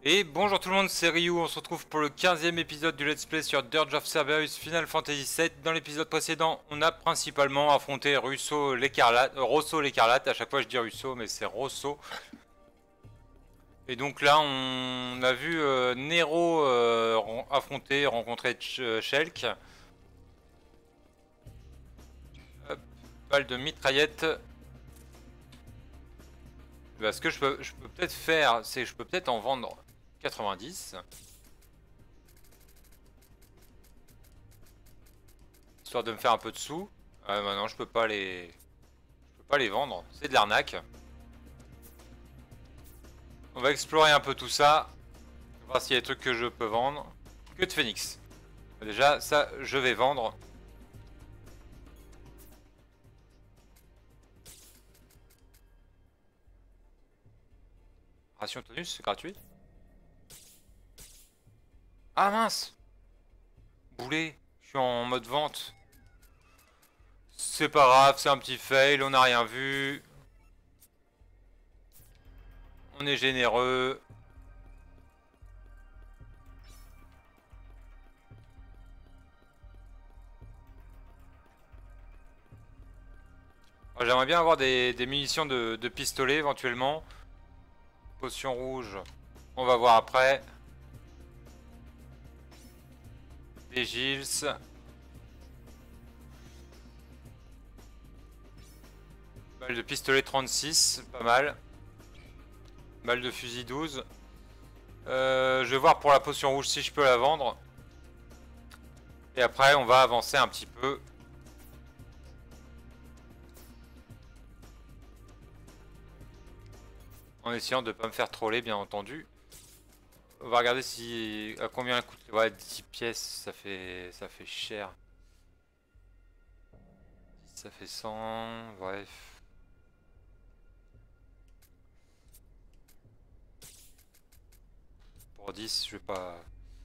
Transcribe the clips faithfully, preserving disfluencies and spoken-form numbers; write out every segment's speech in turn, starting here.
Et bonjour tout le monde, c'est Ryu, on se retrouve pour le quinzième épisode du Let's Play sur Dirge of Cerberus Final Fantasy sept. Dans l'épisode précédent, on a principalement affronté Russo l'écarlate, euh, Rosso l'écarlate, à chaque fois je dis Russo mais c'est Rosso. Et donc là on a vu euh, Nero euh, affronter, rencontrer Ch euh, Shulk. Hop, balle de mitraillette. Bah, ce que je peux, je peux peut-être faire, c'est que je peux peut-être en vendre quatre-vingt-dix. Histoire de me faire un peu de sous. Ah, bah non, je peux pas les, je peux pas les vendre. C'est de l'arnaque. On va explorer un peu tout ça. Voir s'il y a des trucs que je peux vendre. Que de phénix. Déjà, ça, je vais vendre. Ration tonus, c'est gratuit. Ah mince! Boulet, je suis en mode vente. C'est pas grave, c'est un petit fail, on n'a rien vu. On est généreux. J'aimerais bien avoir des, des munitions de, de pistolet éventuellement. Potion rouge, on va voir après. Des Gilles. Balle de pistolet trente-six, pas mal. Balle de fusil douze. Euh, je vais voir pour la potion rouge si je peux la vendre. Et après on va avancer un petit peu. En essayant de ne pas me faire troller bien entendu. On va regarder si à combien elle coûte. Ouais, dix pièces, ça fait ça fait cher. Ça fait cent, bref. Pour dix, je vais pas.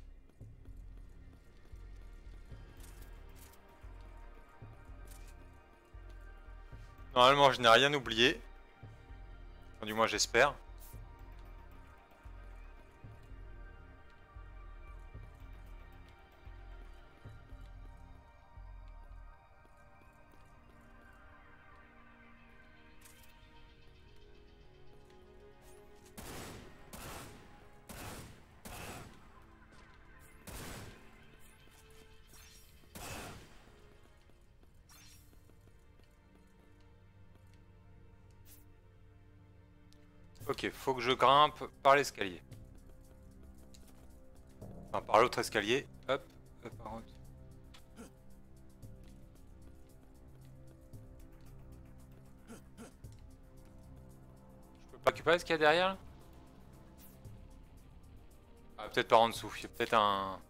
Normalement, je n'ai rien oublié. Enfin, du moins, j'espère. Ok, faut que je grimpe par l'escalier. Enfin, par l'autre escalier. Hop, hop, par contre. Je peux pas récupérer ce qu'il y a derrière là. Ah, peut-être par en dessous. Il y a peut-être un.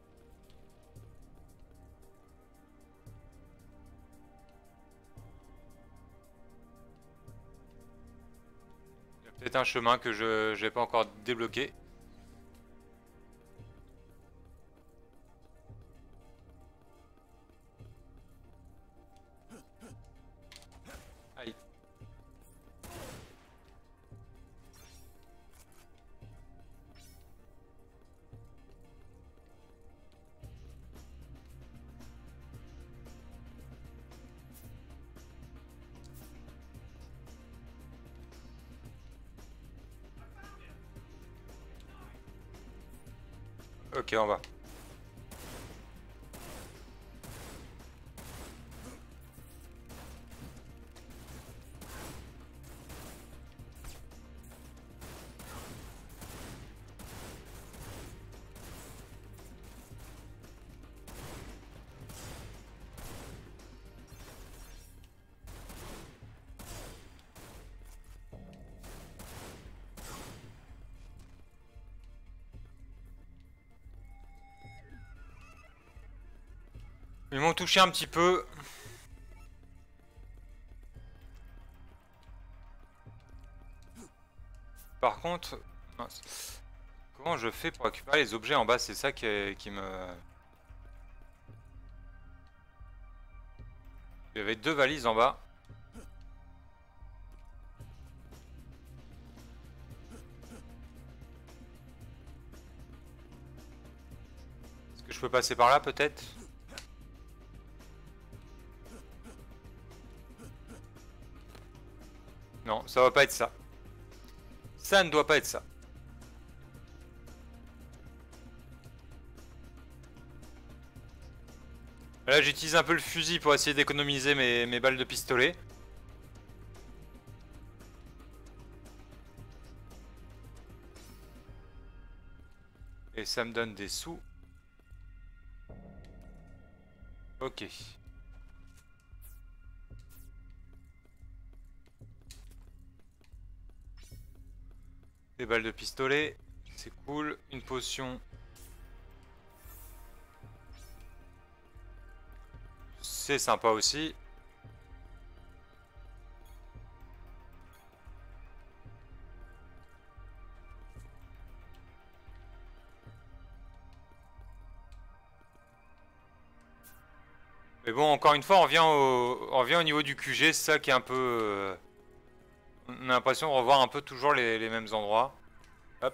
Il y a peut-être un chemin que je n'ai pas encore débloqué. Aïe. Ok, en bas. Ils m'ont touché un petit peu. Par contre, mince. Comment je fais pour récupérer les objets en bas? C'est ça qui, est- qui me... Il y avait deux valises en bas. que je peux passer par là peut-être? Non, ça va pas être ça. Ça ne doit pas être ça. Là j'utilise un peu le fusil pour essayer d'économiser mes, mes balles de pistolet. Et ça me donne des sous. Ok. Des balles de pistolet, c'est cool. Une potion. C'est sympa aussi. Mais bon, encore une fois, on revient au, on revient au niveau du Q G, c'est ça qui est un peu... Euh, on a l'impression de revoir un peu toujours les, les mêmes endroits. Hop.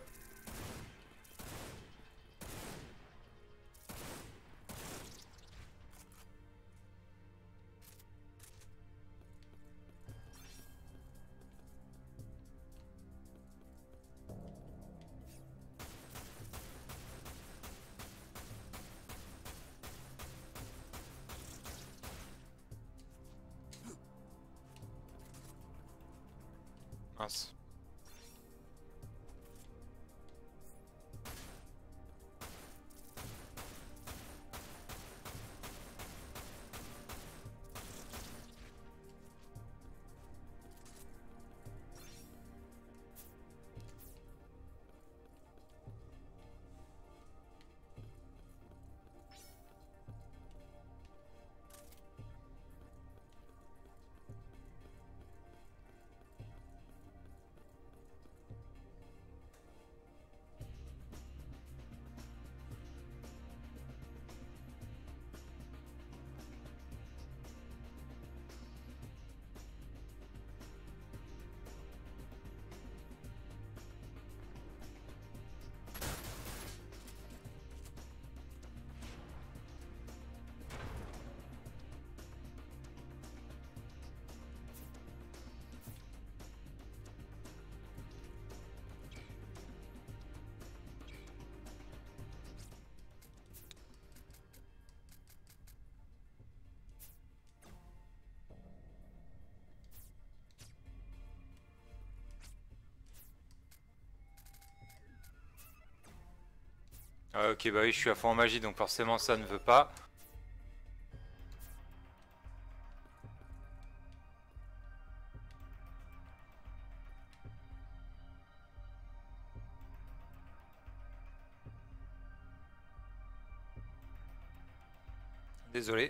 Mince. Ah, ok, bah oui, je suis à fond en magie, donc forcément ça ne veut pas. Désolé.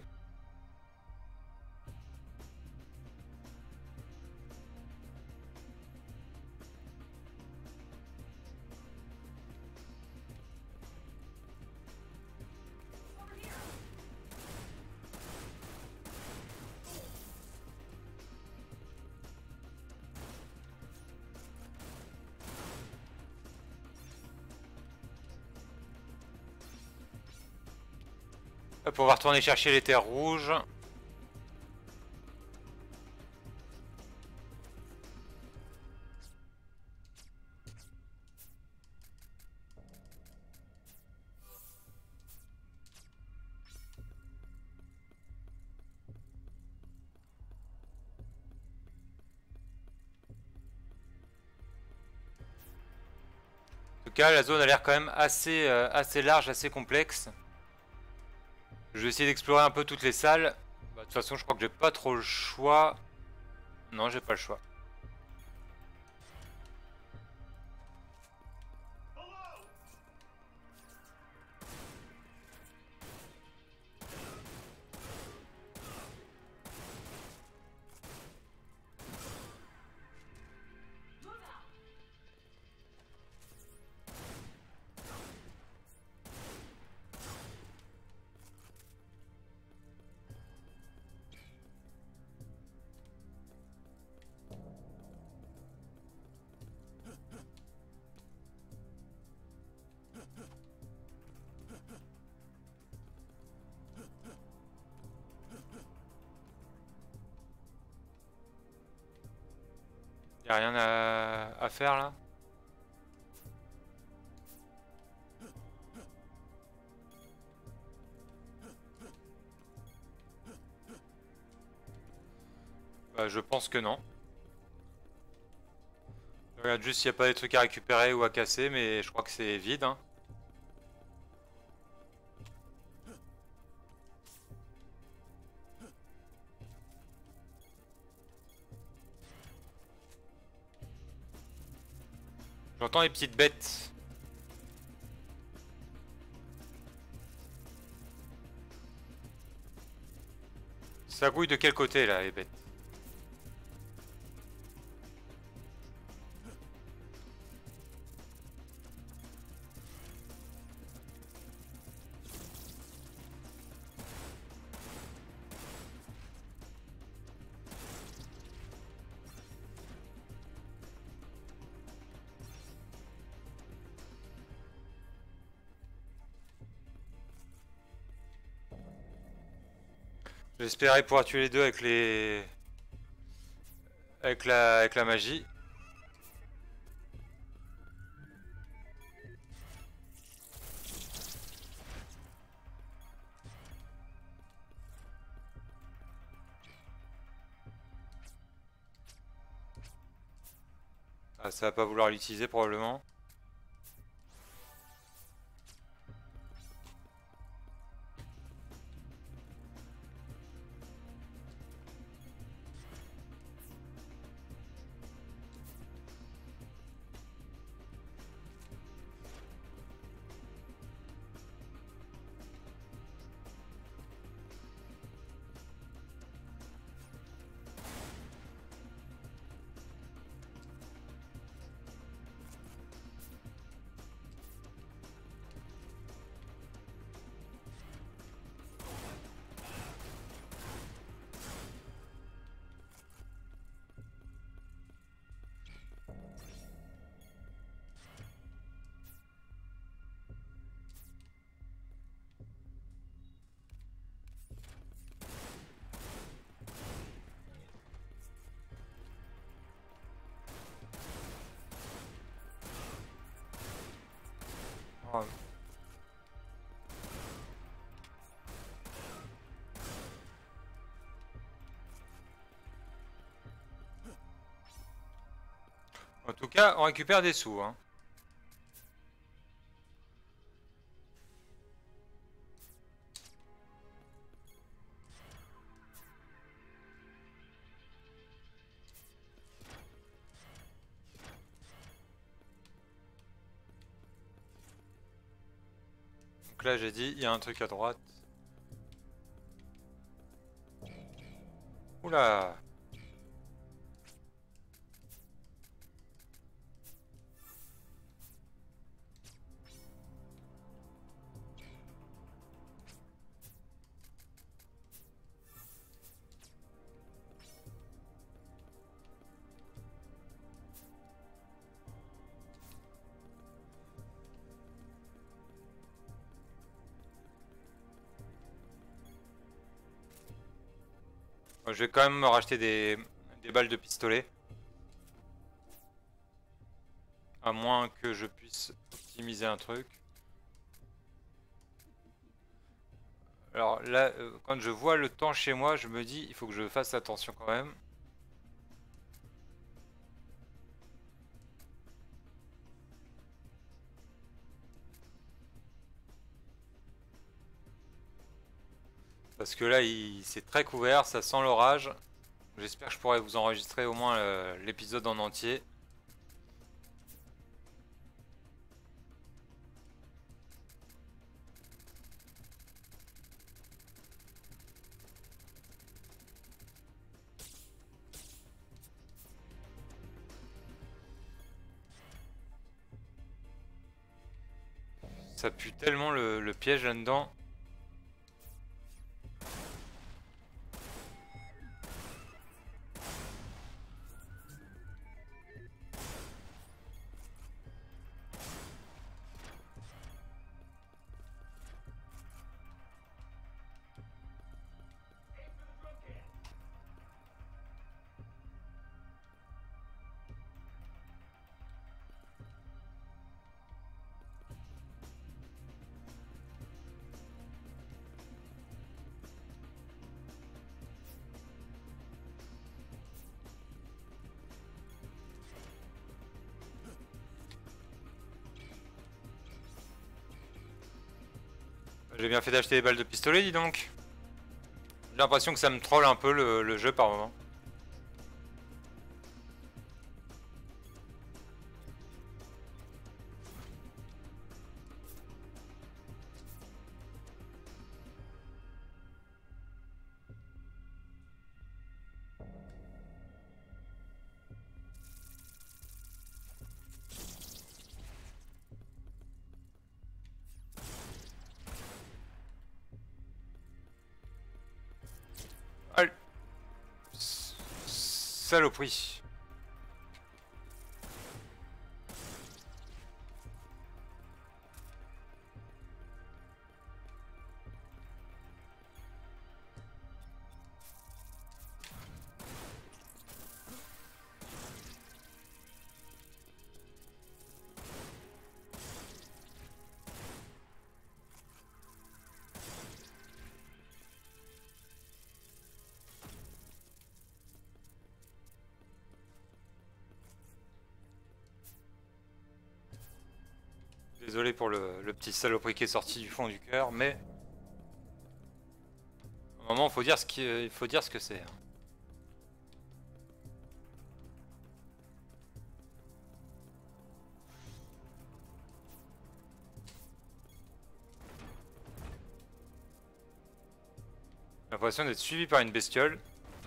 Hop, on va retourner chercher les terres rouges. En tout cas, la zone a l'air quand même assez, euh, assez large, assez complexe. Je vais essayer d'explorer un peu toutes les salles. Bah, de toute façon, je crois que j'ai pas trop le choix. Non, j'ai pas le choix. Y a rien à, à faire là? Bah, je pense que non. Je regarde juste s'il n'y a pas des trucs à récupérer ou à casser, mais je crois que c'est vide, hein. J'entends les petites bêtes. Ça grouille de quel côté là, les bêtes? J'espérais pouvoir tuer les deux avec les... Avec la, avec la magie. Ah, ça va pas vouloir l'utiliser probablement. Oh. En tout cas, on récupère des sous, hein. Donc là, j'ai dit, il y a un truc à droite. Oula! Je vais quand même me racheter des, des balles de pistolet. À moins que je puisse optimiser un truc. Alors là, euh, quand je vois le temps chez moi, je me dis, il faut que je fasse attention quand même. Parce que là, c'est très couvert, ça sent l'orage. J'espère que je pourrai vous enregistrer au moins euh, l'épisode en entier. Ça pue tellement le, le piège là-dedans. J'ai bien fait d'acheter des balles de pistolet, dis donc. J'ai l'impression que ça me troll un peu le, le jeu par moment. Allez. Saloperie. Désolé pour le, le petit saloperie qui est sorti du fond du cœur, mais... Au moment, il faut dire ce qui, il faut dire ce que c'est. J'ai l'impression d'être suivi par une bestiole.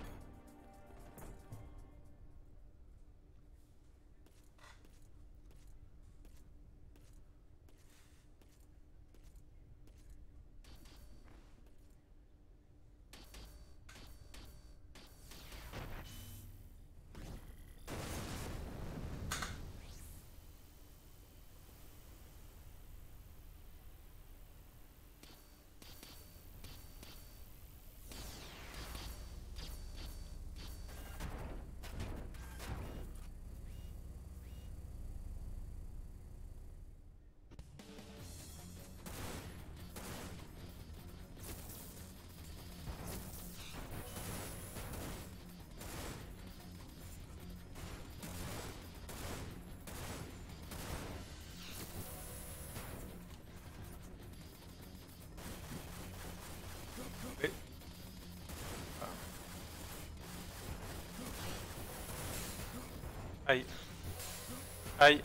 Aïe. Aïe.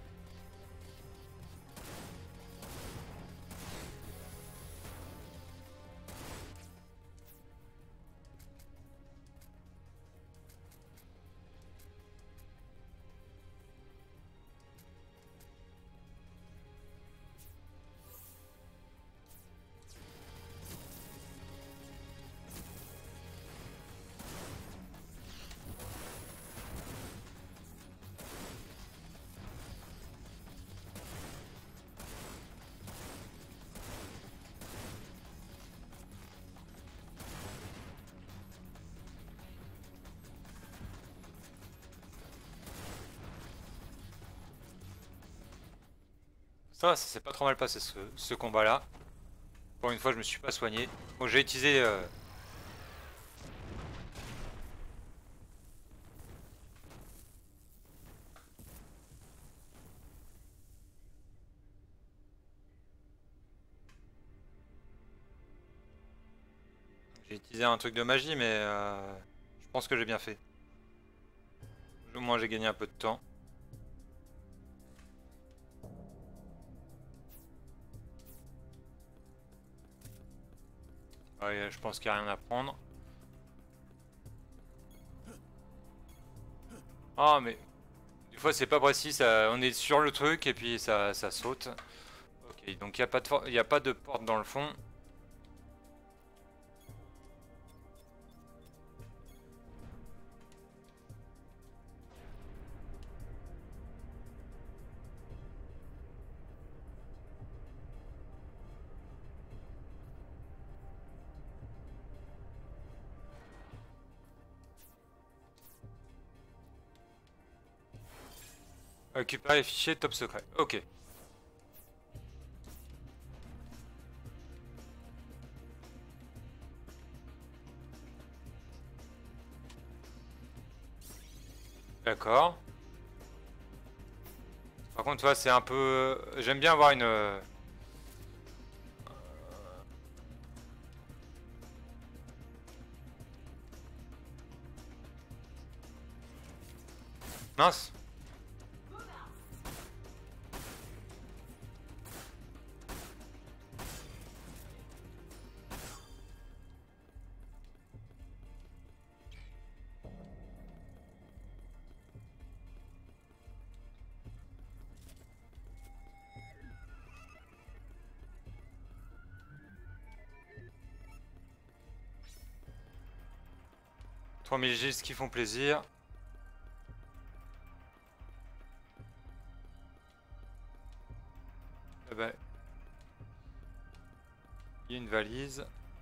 Ça, ça s'est pas trop mal passé ce, ce combat-là. Pour une fois, je me suis pas soigné. Bon, j'ai utilisé... Euh... J'ai utilisé un truc de magie, mais euh... je pense que j'ai bien fait. Au moins, j'ai gagné un peu de temps. Ouais, je pense qu'il n'y a rien à prendre. Ah, mais... Des fois, c'est pas précis, ça... on est sur le truc et puis ça, ça saute. Ok, donc il n'y a, pas de for... y a pas de porte dans le fond. Récupérer les fichiers top secret. Ok. D'accord. Par contre, toi, c'est un peu... J'aime bien avoir une... Mince. trois mille gilles qui font plaisir. Eh ben, il y a une valise.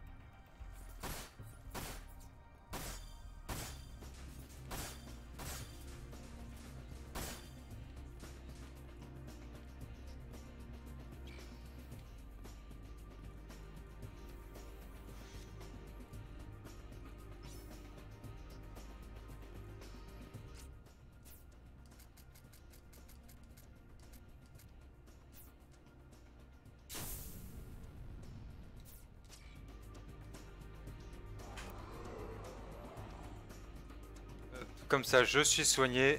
Comme ça, je suis soigné.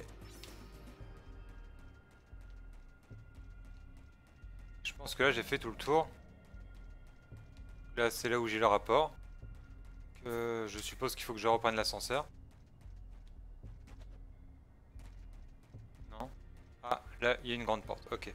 Je pense que là, j'ai fait tout le tour. Là, c'est là où j'ai le rapport. Que je suppose qu'il faut que je reprenne l'ascenseur. Non. Ah, là, il y a une grande porte. Ok.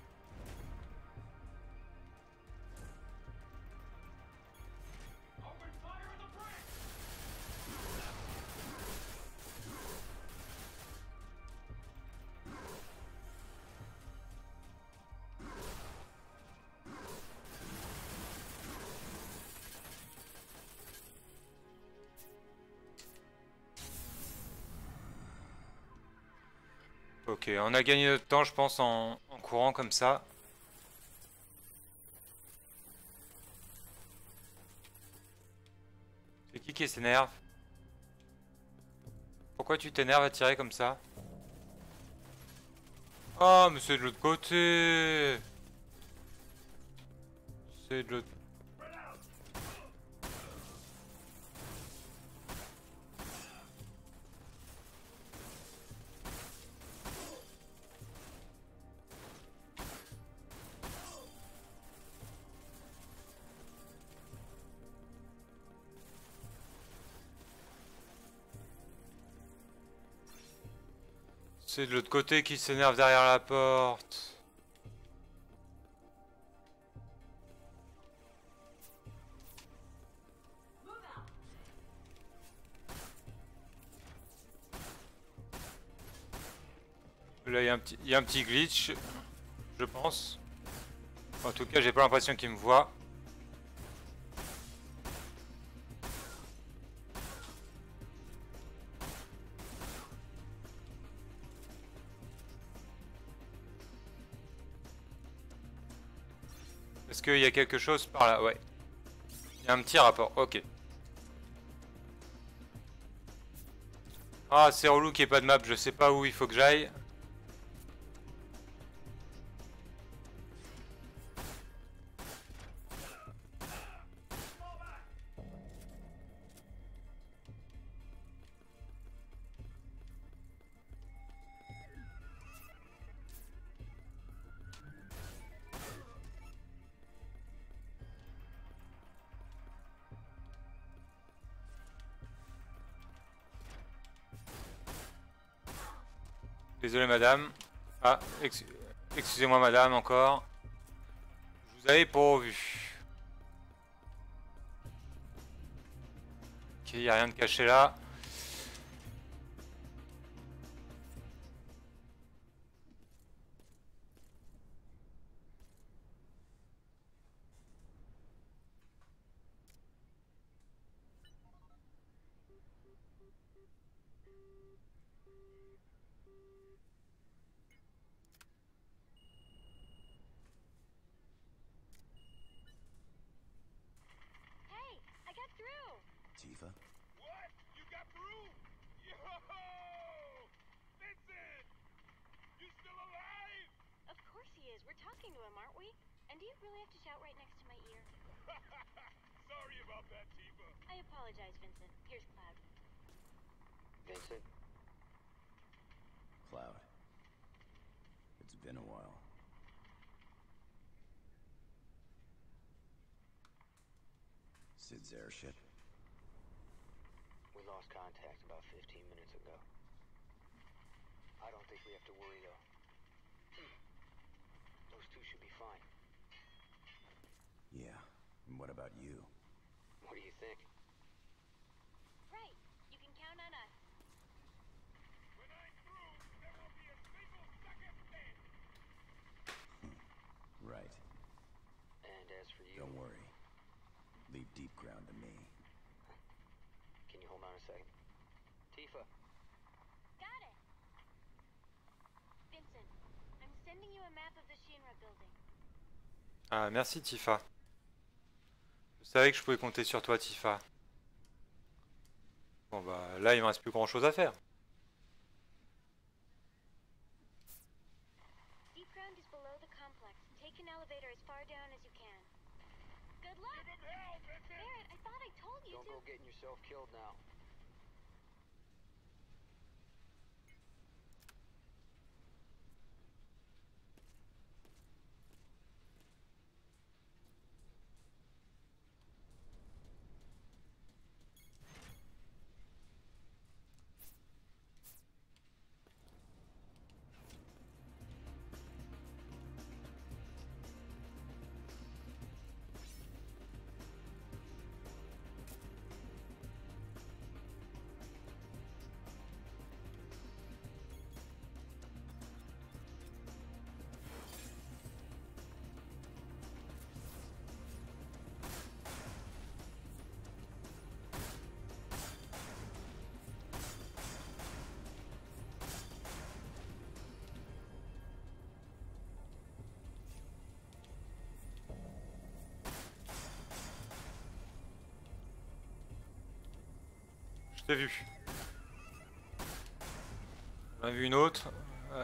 Ok, on a gagné notre temps, je pense, en, en courant comme ça. C'est qui qui s'énerve? Pourquoi tu t'énerves à tirer comme ça? Ah, mais c'est de l'autre côté. C'est de l'autre... C'est de l'autre côté qui s'énerve derrière la porte. Là, il y a un petit, il y a un petit glitch, je pense. En tout cas, j'ai pas l'impression qu'il me voit. Est-ce qu'il y a quelque chose par là? Ouais. Il y a un petit rapport, ok. Ah, c'est relou qu'il n'y ait pas de map, je sais pas où il faut que j'aille. Désolé madame. Ah, ex excusez-moi madame encore. Je vous avais pourvu. Ok, il n'y a rien de caché là. Tifa? What? You got through? Yo! Vincent! You still alive? Of course he is. We're talking to him, aren't we? And do you really have to shout right next to my ear? Sorry about that, Tifa. I apologize, Vincent. Here's Cloud. Vincent? Cloud. It's been a while. Sid's airship. We lost contact about fifteen minutes ago. I don't think we have to worry though. Those two should be fine. Yeah. And what about you? What do you think? Right. You can count on us. When I'm through, there won't be a single second dead. Right. And as for you, Don't worry. Leave deep ground to me. can you hold on a second? Tifa, Got it. Vincent, I'm sending you a map of the Shinra building. Ah, merci Tifa. Je savais que je pouvais compter sur toi, Tifa. Bon bah là il me reste plus grand chose à faire. Deep ground is below the complex. Take an elevator as far down as you can. Good luck. Give him hell, Vincent! Barrett, I thought I told you don't to. go getting yourself killed now. Je t'ai vu. J'en ai vu une autre. Ouais.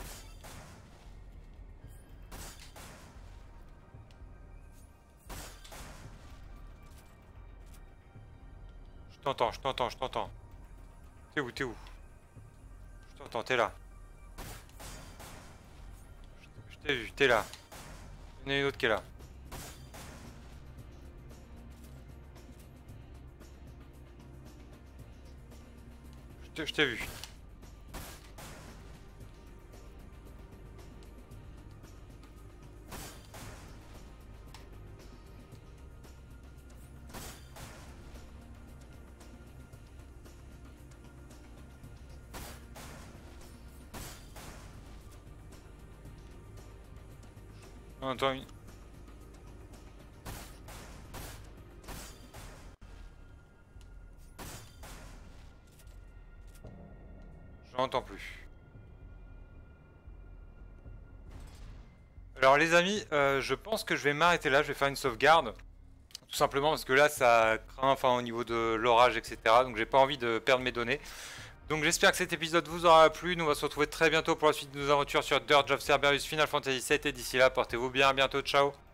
Je t'entends, je t'entends, je t'entends. T'es où, t'es où? Je t'entends, t'es là. Je t'ai vu, t'es là. Il y en a une autre qui est là. Je t'ai- Je t'ai vu. On entend une... J'entends plus. Alors les amis, euh, je pense que je vais m'arrêter là, je vais faire une sauvegarde. Tout simplement parce que là ça craint enfin, au niveau de l'orage, et cetera. Donc j'ai pas envie de perdre mes données. Donc j'espère que cet épisode vous aura plu. Nous on va se retrouver très bientôt pour la suite de nos aventures sur Dirge of Cerberus Final Fantasy sept. Et d'ici là, portez-vous bien, à bientôt, ciao.